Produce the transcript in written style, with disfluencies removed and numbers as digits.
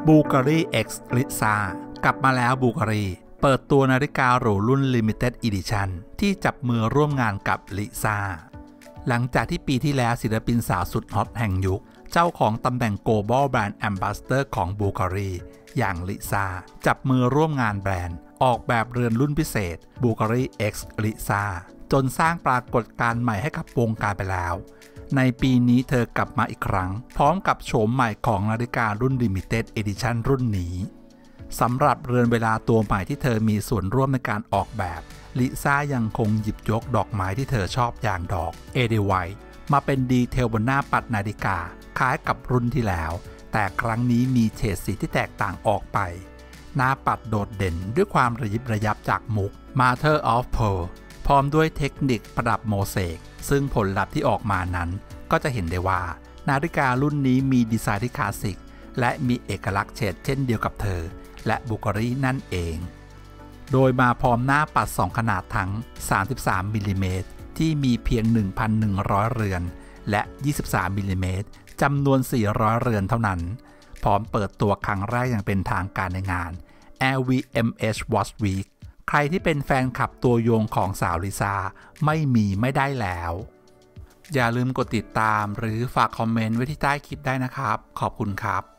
บูการี X ลิซ่ากลับมาแล้วบูการีเปิดตัวนาฬิกาหรูรุ่น Limited Edition ที่จับมือร่วมงานกับลิซ่าหลังจากที่ปีที่แล้วศิลปินสาวสุดฮอตแห่งยุคเจ้าของตำแหน่ง Global Brand Ambassador ของบูการีอย่างลิซ่าจับมือร่วมงานแบรนด์ออกแบบเรือนรุ่นพิเศษบูการี X ลิซ่าจนสร้างปรากฏการณ์ใหม่ให้กับวงการไปแล้วในปีนี้เธอกลับมาอีกครั้งพร้อมกับโฉมใหม่ของนาฬิการุ่น Limited Edition รุ่นนี้สำหรับเรือนเวลาตัวใหม่ที่เธอมีส่วนร่วมในการออกแบบลิซ่ายังคงหยิบยกดอกไม้ที่เธอชอบอย่างดอกเอเดไวท์มาเป็นดีเทลบนหน้าปัดนาฬิกาคล้ายกับรุ่นที่แล้วแต่ครั้งนี้มีเฉดสีที่แตกต่างออกไปหน้าปัดโดดเด่นด้วยความระยิบระยับจากมุก Mother of Pearl พร้อมด้วยเทคนิคประดับโมเสกซึ่งผลลัพธ์ที่ออกมานั้นก็จะเห็นได้ว่านาฬิการุ่นนี้มีดีไซน์ที่คลาสสิกและมีเอกลักษณ์เฉดเช่นเดียวกับเธอและบูการีนั่นเองโดยมาพร้อมหน้าปัด2ขนาดทั้ง33มิลลิเมตรที่มีเพียง 1,100 เรือนและ23มิลลิเมตรจำนวน400เรือนเท่านั้นพร้อมเปิดตัวครั้งแรกอย่างเป็นทางการในงาน LVMH Watch Week ใครที่เป็นแฟนคลับตัวยงของสาวลิซ่าไม่ได้แล้วอย่าลืมกดติดตามหรือฝากคอมเมนต์ไว้ที่ใต้คลิปได้นะครับขอบคุณครับ